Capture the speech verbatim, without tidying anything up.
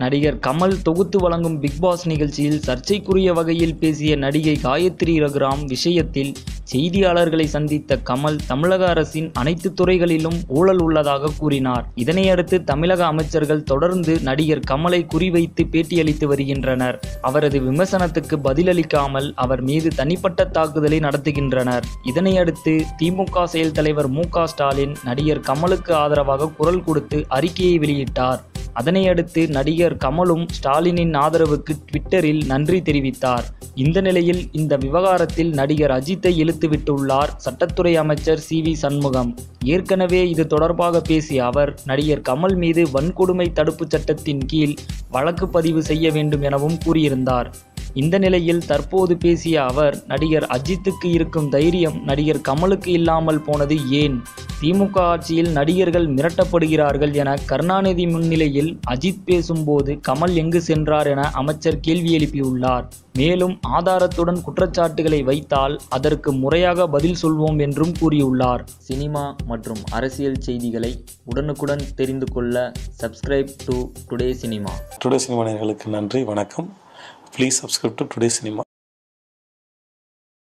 நடிகர் கமல் தொகுத்து வழங்கும் பிக் பாஸ் நிகழ்ச்சியில் சர்ச்சைக்குரிய வகையில் பேசிய நடிகை காயத்ரி ரகுராம் விஷயத்தில் செய்தியாளர்களை சந்தித்த கமல் தமிழக அரசின் அனைத்து துறைகளிலும் ஊழல் உள்ளதாக கூறினார். இதனையடுத்து தமிழக அமைச்சர்கள் தொடர்ந்து நடிகர் கமலை குறிவைத்து பேட்டியளித்து வருகின்றனர். அவரது விமர்சனத்துக்கு பதிலளிக்காமல் அவர் மீது தனிப்பட்ட தாக்குதலை நடத்துகின்றனர். இதனையடுத்து திமுக செயல் தலைவர் மு க ஸ்டாலின் நடிகர் கமலுக்கு ஆதரவாக குரல் கொடுத்து அறிக்கையை வெளியிட்டார். அதனையடுத்து நடிகர் கமலும் ஸ்டாலினின் ஆதரவுக்கு ட்விட்டரில் நன்றி தெரிவித்தார். இந்த நிலையில் இந்த விவகாரத்தில் நடிகர் அஜித்தை இழுத்துவிட்டுள்ளார் சட்டத்துறை அமைச்சர் சி வி சண்முகம். ஏற்கனவே இது தொடர்பாக பேசிய அவர் நடிகர் கமல் மீது வன்கொடுமை தடுப்பு சட்டத்தின் கீழ் வழக்கு பதிவு செய்ய வேண்டும் எனவும் கூறியிருந்தார். இந்த நிலையில் தற்போது பேசிய அவர் நடிகர் அஜித்துக்கு இருக்கும் தைரியம் நடிகர் கமலுக்கு இல்லாமல் போனது ஏன்? திமுக ஆட்சியில் நடிகர்கள் மிரட்டப்படுகிறார்கள் என கருணாநிதி முன்னிலையில் அஜித் பேசும்போது கமல் எங்கு சென்றார் என அமைச்சர் கேள்வி எழுப்பியுள்ளார். மேலும் ஆதாரத்துடன் குற்றச்சாட்டுகளை வைத்தால் அதற்கு முறையாக பதில் சொல்வோம் என்றும் கூறியுள்ளார். சினிமா மற்றும் அரசியல் செய்திகளை உடனுக்குடன் தெரிந்து கொள்ள subscribe to Today Cinema. Today Cinema நேயர்களுக்கு நன்றி, வணக்கம். Please subscribe to Today cinema.